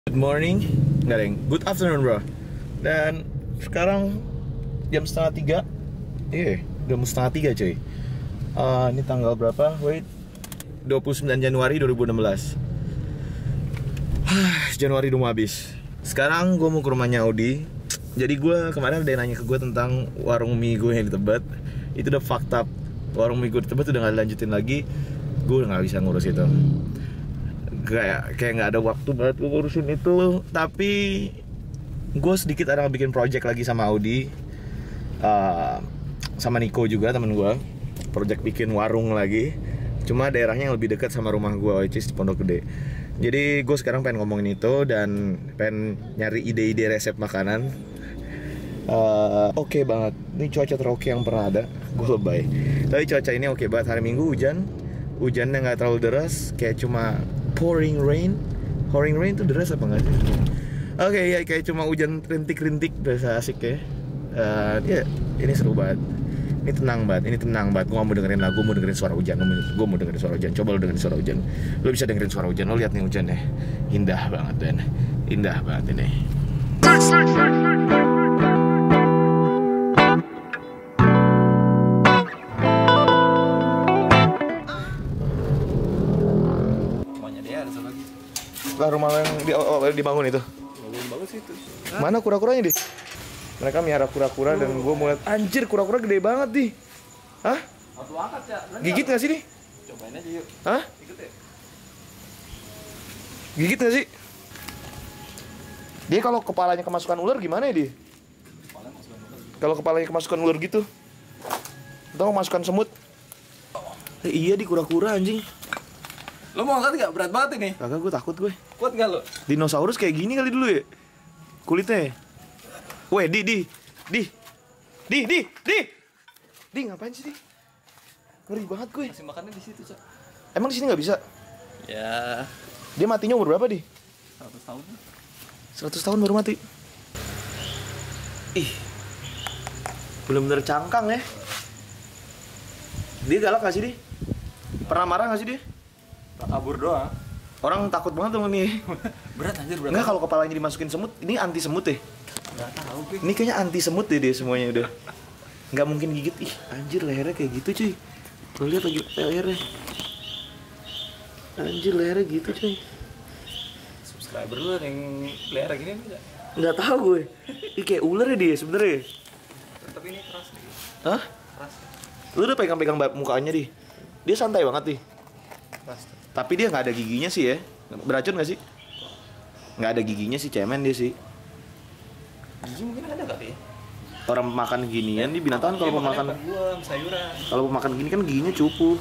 Good morning, nggak deng. Good afternoon bro. Dan sekarang jam setengah 3. Udah mau setengah 3 cuy. Ini tanggal berapa? Wait, 29 Januari 2016. Januari udah mau habis. Sekarang gue mau ke rumahnya Audi. Jadi gue kemarin ada yang nanya ke gue tentang warung mie gue yang di Tebet. Itu udah fucked up. Warung mie gue di Tebet udah gak dilanjutin lagi. Gue udah gak bisa ngurus itu. Kayak nggak ada waktu banget gue ngurusin itu. Tapi gue sedikit ada bikin project lagi sama Audi, sama Nico juga temen gue. Project bikin warung lagi. Cuma daerahnya yang lebih dekat sama rumah gue, which is di Pondok Gede. Jadi gue sekarang pengen ngomongin itu dan pengen nyari ide-ide resep makanan. Oke banget. Ini cuaca teroke yang pernah ada. Gue lebay. Tapi cuaca ini oke banget. Hari Minggu hujan. Hujannya nggak terlalu deras. Kayak cuma pouring rain. Pouring rain tuh deras apa nggak sih? Oke, ya kayak cuma hujan rintik-rintik. Berasa asik ya. Ya ini seru banget. Ini tenang banget. Gue gak mau dengerin lagu, mau dengerin suara hujan. Gue mau dengerin suara hujan. Coba lo dengerin suara hujan. Lo bisa dengerin suara hujan. Lo lihat nih hujannya. Indah banget Dan. Indah banget ini. Lah rumah yang dibangun itu. Bagus itu. Mana kura-kuranya deh? Mereka miara kura-kura dan gue mau lihat, anjir kura-kura gede banget nih. Hah? Aku angkat ya. Gigit gak sih nih? Cobain aja yuk. Hah? Ikut ya. Gigit gak sih? Dia kalau kepalanya kemasukan ular gimana ya dia? Kalau kepalanya kemasukan ular gitu? Atau kemasukan semut? Iya di kura-kura anjing. Lo mau angkat gak? Berat banget ini. Kagak, gue takut gue. Kuat gak lo? Dinosaurus kayak gini kali dulu ya? Kulitnya. Weh, di, ngapain sih di? Ngeri banget gue. Masih makannya di situ, Cak. Emang di sini nggak bisa? Ya, Dia matinya umur berapa di? 100 tahun. 100 tahun baru mati. Ih, bener-bener cangkang ya. Dia galak gak sih di? Pernah marah gak sih dia? Kabur doang. Orang takut banget sama nih. Berat anjir, berat. Enggak, kalau kepalanya dimasukin semut, ini anti semut ya? Enggak tahu gue. Ini kayaknya anti semut deh dia semuanya udah. Nggak mungkin gigit. Ih, anjir lehernya kayak gitu cuy. Lo lihat lagi lehernya. Anjir lehernya gitu cuy. Subscriber lu yang pelihara gini enggak? Nggak tahu gue. Ih kayak ular ya dia sebenarnya. Tapi ini keras nih. Hah? Keras. Lu udah pegang-pegang mukanya di. Dia santai banget nih. Keras. Tapi dia nggak ada giginya sih ya. Beracun nggak sih? Nggak ada giginya sih, cemen dia sih. Gigi mungkin ada kali ya. Orang makan ginian nih binatang kalau makan buah sayuran. kalau makan gini kan giginya cupu.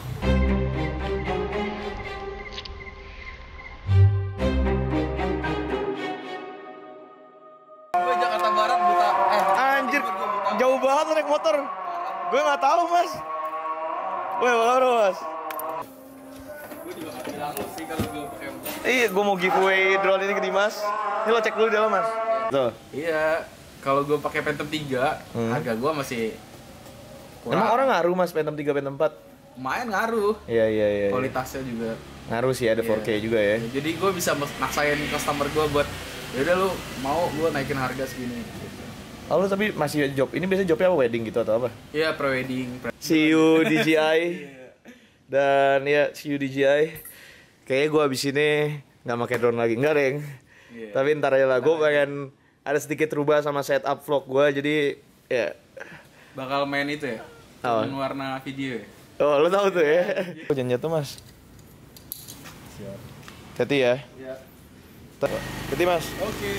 Gue Jakarta Barat buta. Anjir, jauh banget naik motor. Gue nggak tahu mas. Weh, baru mas. Gue juga nggak bilang lu sih kalau gue pakai. Iya, gue mau giveaway drone ini ke Dimas. Ini lo cek dulu di dalam mas. Tuh. Iya, kalau gue pakai Phantom 3, harga gue masih kurang. Emang orang ngaruh mas Phantom 3, Phantom 4? Lumayan ngaruh. Iya. Kualitasnya juga. Ngaruh sih, ada 4K juga ya. Jadi gue bisa maksain customer gue buat yaudah lu mau gue naikin harga segini gitu. Oh, lu tapi masih job. Ini biasanya jobnya apa? Wedding gitu atau apa? Iya, pre-wedding. See you DJI. Dan ya, see you DJI. Kayaknya gue abis ini nggak pakai drone lagi. Enggak, Reng. Yeah. Tapi ntar aja lah. Gue pengen ada sedikit rubah sama setup vlog gue. Jadi, ya. Bakal main itu ya? Apa? Main warna video ya? Oh, lu tahu tuh ya. Jangan jatuh, Mas. Siap. Hati ya. Iya. Hati, Mas. Oke.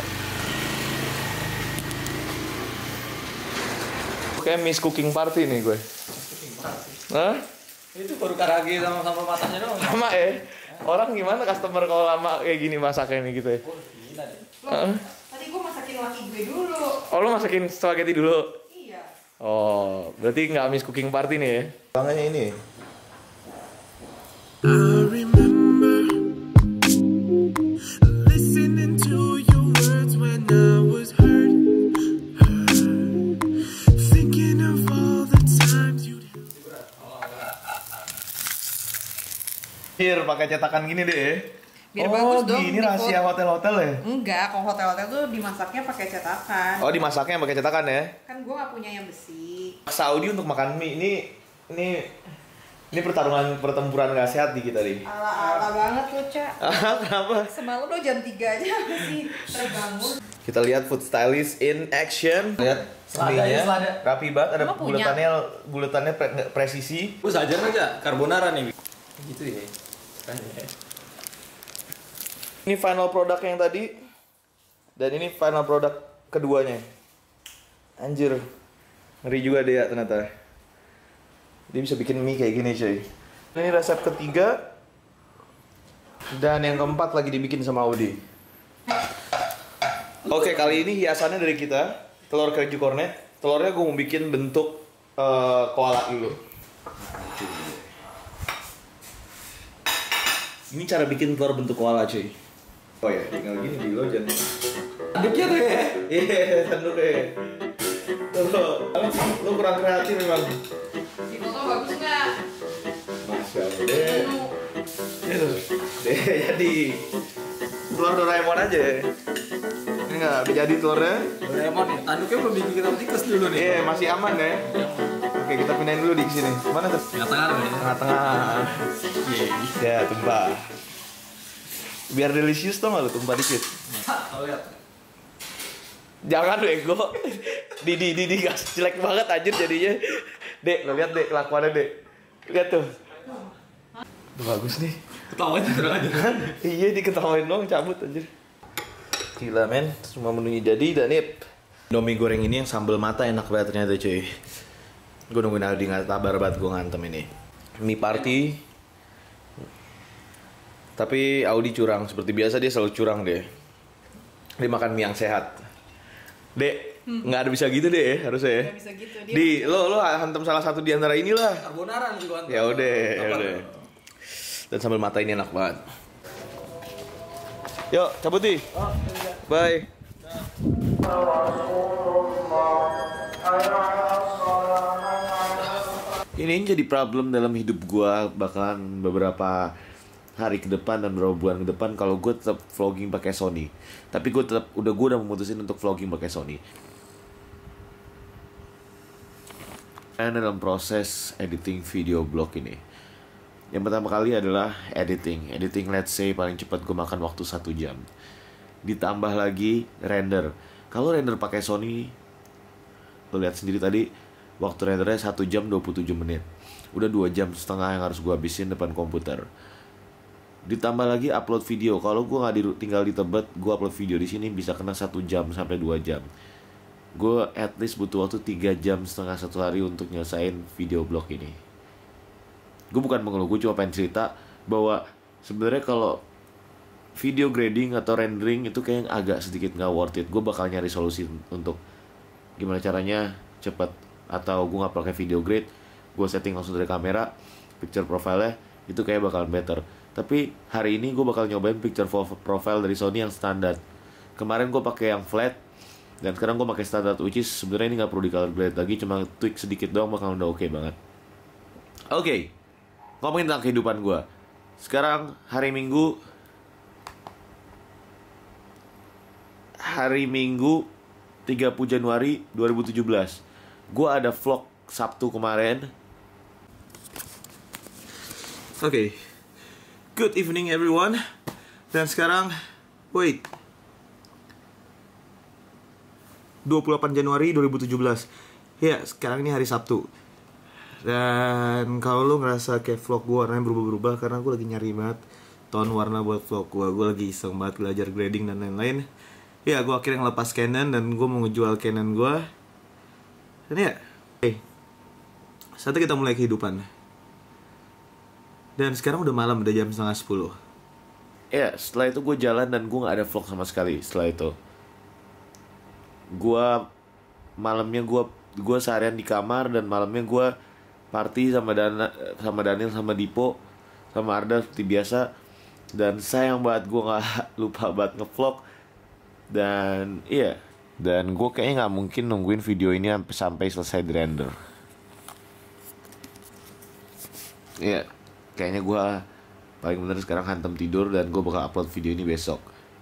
Kayak miss cooking party nih gue. Hah? Itu baru karage sama matanya doang. Lama ya? Orang gimana customer kalau lama kayak gini masaknya nih gitu ya? Oh, gila deh. Tadi gue masakin laki gue dulu. Oh, lu masakin spaghetti dulu? Iya. Oh, berarti nggak miss cooking party nih ya? Banganya ini. Listening to your words when I was hurt, thinking of all the times you'd. Here, pakai cetakan gini deh. Biar bagus dong. Gini di rahasia foto. hotel-hotel ya? Enggak, kalau hotel-hotel tuh dimasaknya pakai cetakan. Oh, dimasaknya pakai cetakan ya? Kan gue nggak punya yang besi. Saudi untuk makan mie ini pertempuran gak sehat di kita nih. Ala-ala banget lo, Ca. Kenapa? Semalam lo jam 3 aja masih terbangun. Kita lihat food stylist in action. Lihat Seladanya, selada. rapi banget, ada Emang punya? bulatannya presisi. Gue saja aja carbonara nih. Gitu ya. Ini final product yang tadi, dan ini final product keduanya. Anjir, ngeri juga dia ternyata. Dia bisa bikin mie kayak gini cuy. Ini resep ketiga, dan yang keempat lagi dibikin sama Audi. Oke, kali ini hiasannya dari kita, telur keju kornet. Telurnya gue mau bikin bentuk koala dulu. Ini cara bikin telur bentuk koala cuy. Oh ya, tinggal gini di lojan. Aduknya tuh ya. Iya, tanduknya. Tuh, lu kurang kreatif memang. Di foto bagus nggak? Masya Allah. Deh, jadi telur Doraemon aja. Ini nggak jadi telurnya. Doraemon ya. Tanduknya belum bikin kita tikus dulu nih. Iya, masih aman ya. Oke, kita pindahin dulu di sini. Mana tuh? Tengah-tengah loh ya. Tengah-tengah. Ya, tumpah. Biar delicious tuh nggak lu tumpah dikit. Oh lihat. Jangan bego. Didi gas jelek banget anjir jadinya. Dek, lo lihat Dek kelakuannya Dek. Lihat tuh. Tuh bagus nih. Ketawain terus aja. Iya diketawain dong cabut anjir. Gila men, semua menunya jadi dan nih. Indomie goreng ini yang sambal mata enak banget ternyata cuy. Gue nungguin Aldi nggak sabar banget gue ngantem ini. Mie party. Tapi Audi curang, seperti biasa dia selalu curang deh. Dia makan mie yang sehat. Dek, nggak ada bisa gitu deh harusnya ya. Nggak bisa gitu. Dia Di, lo hantam salah satu di antara inilah. Carbonara nih gua. Ya udah. Dan sambal mata ini enak banget. Yuk, cabut di. Bye. Ini jadi problem dalam hidup gua bakalan beberapa hari ke depan dan beberapa bulan ke depan kalau gue tetap vlogging pakai Sony. Tapi gue udah memutusin untuk vlogging pakai Sony. Dan dalam proses editing video blog ini, yang pertama kali adalah editing. Editing let's say paling cepat gue makan waktu 1 jam. Ditambah lagi render. Kalau render pakai Sony, lo lihat sendiri tadi, waktu rendernya 1 jam 27 menit. Udah 2 jam setengah yang harus gue habisin depan komputer. Ditambah lagi upload video. Kalau gue nggak tinggal di Tebet, gue upload video di sini bisa kena 1 jam sampai 2 jam. Gue at least butuh waktu 3 jam setengah 1 hari untuk nyelesain video blog ini. Gue bukan mengeluh, gue cuma pengen cerita bahwa sebenarnya kalau video grading atau rendering itu kayak agak sedikit nggak worth it. Gue bakal nyari solusi untuk gimana caranya cepet. Atau gue nggak pakai video grade, gue setting langsung dari kamera, picture profile-nya itu kayak bakalan better. Tapi hari ini gue bakal nyobain picture profile dari Sony yang standar. Kemarin gue pakai yang flat, dan sekarang gue pakai standar, which is sebenarnya ini nggak perlu di color grade lagi, cuma tweak sedikit doang bakal udah oke banget. Oke, ngomongin tentang kehidupan gue. Sekarang hari Minggu 30 Januari 2017. Gue ada vlog Sabtu kemarin. Oke. Good evening everyone. Dan sekarang wait 28 Januari 2017. Ya, sekarang ini hari Sabtu. Dan kalau lu ngerasa kayak vlog gue warnanya berubah-berubah, karena gue lagi nyari banget tone warna buat vlog gue. Gue lagi iseng banget belajar grading dan lain-lain. Ya, gue akhirnya ngelepas Canon dan gue mau ngejual Canon gue. Dan ya, saatnya kita mulai kehidupan. Dan sekarang udah malam, udah jam 9:30. Ya, setelah itu gue jalan dan gue gak ada vlog sama sekali setelah itu. Malamnya gue seharian di kamar, dan malamnya gue party sama Daniel, sama Dipo, sama Arda seperti biasa. Dan sayang banget gue gak lupa banget ngevlog. Dan iya, dan gue kayaknya gak mungkin nungguin video ini sampai selesai di render. Iya, kayaknya gue Paling bener sekarang hantam tidur dan gue bakal upload video ini besok.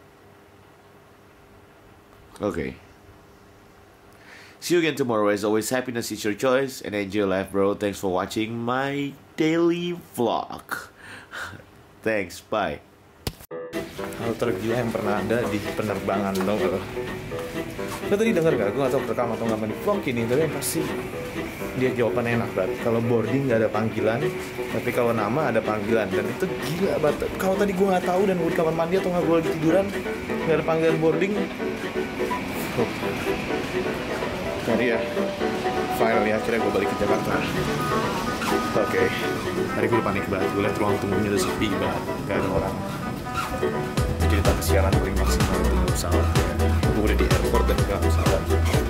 Okay. See you again tomorrow. As always, happiness is your choice and enjoy life, bro. Thanks for watching my daily vlog. Thanks, bye. Hal tergila yang pernah ada di penerbangan, tau gak lo? Lo tadi denger gak? Gue gak tau rekam atau gak di vlog ini, tapi yang pasti dia jawabannya enak banget. Kalau boarding gak ada panggilan, tapi kalau nama ada panggilan. Dan itu gila banget. Kalau tadi gue gak tahu dan gue di kamar mandi atau gak gue lagi tiduran, gak ada panggilan boarding. Jadi ya, finally akhirnya gue balik ke Jakarta. Oke, hari gue panik banget. Gue liat ruang tunggunya udah sepi banget, gak ada orang. Itu cerita kesialan paling maksimal itu pesawat. Gue udah di airport dan gak pesawat.